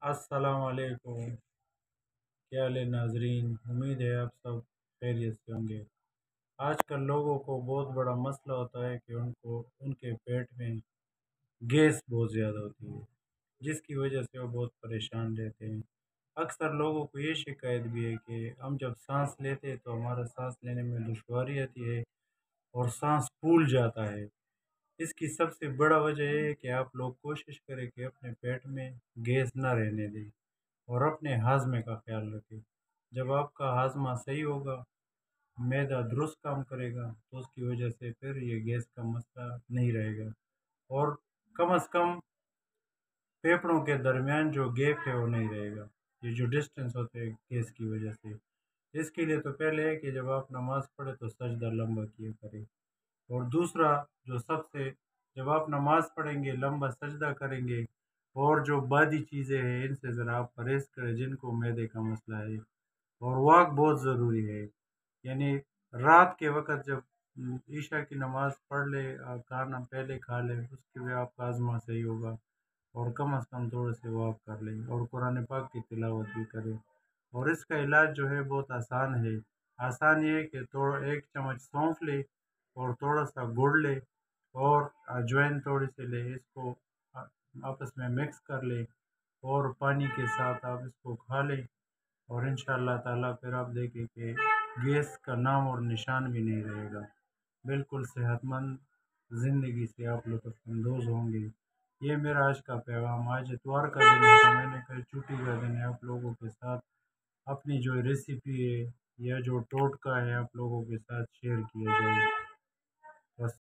السلام علیکم، کیا حال ہے ناظرین؟ امید ہے آپ سب خیریت سے ہوں گے۔ آج کل لوگوں کو بہت بڑا مسئلہ ہوتا ہے کہ ان کے پیٹ میں گیس بہت زیادہ ہوتی ہے، جس کی وجہ سے وہ بہت پریشان رہتے ہیں۔ اکثر لوگوں کو یہ شکایت بھی ہے کہ ہم جب سانس لیتے ہیں تو ہمارا سانس لینے میں دشواری آتی ہے اور سانس پھول جاتا ہے۔ اس کی سب سے بڑا وجہ یہ ہے کہ آپ لوگ کوشش کریں کہ اپنے پیٹ میں گیس نہ رہنے دیں اور اپنے ہاضمے کا خیال رکھیں۔ جب آپ کا ہاضمہ صحیح ہوگا، معدہ درست کام کرے گا، تو اس کی وجہ سے پھر یہ گیس کا مسئلہ نہیں رہے گا، اور کم از کم پھیپڑوں کے درمیان جو گیپ ہے وہ نہیں رہے گا، یہ جو ڈسٹینس ہوتے ہیں گیس کی وجہ سے۔ اس کے لیے تو پہلے ہے کہ جب آپ نماز پڑھے تو سجدہ لمبا کیا کریں، اور دوسرا جو سب سے، جب آپ نماز پڑھیں گے لمبا سجدہ کریں گے، اور جو بعدی چیزیں ہیں ان سے ذرا آپ پرہیز کریں جن کو معدے کا مسئلہ ہے۔ اور واک بہت ضروری ہے، یعنی رات کے وقت جب عشاء کی نماز پڑھ لے، کھانا پہلے کھا لے، اس کے بعد آپ کا ہاضمہ صحیح ہوگا، اور کم از کم تھوڑے سے واک کر لیں اور قرآن پاک کی تلاوت بھی کریں۔ اور اس کا علاج جو ہے بہت آسان ہے۔ آسان یہ ہے کہ تھوڑا ایک چمچ سونف لے اور تھوڑا سا گڑ لے اور اجوائن تھوڑی سی لے، اس کو آپس میں مکس کر لے اور پانی کے ساتھ آپ اس کو کھا لیں، اور انشاءاللہ تعالیٰ پھر آپ دیکھیں کہ گیس کا نام اور نشان بھی نہیں رہے گا۔ بالکل صحت مند زندگی سے آپ لطف اندوز ہوں گے۔ یہ میرا آج کا پیغام۔ آج اتوار کا دن ہے تو میں نے کہا چھٹی کا دن ہے، آپ لوگوں کے ساتھ اپنی جو ریسیپی ہے یا جو ٹوٹکا ہے آپ لوگوں کے ساتھ شیئر کیا جائے۔ بس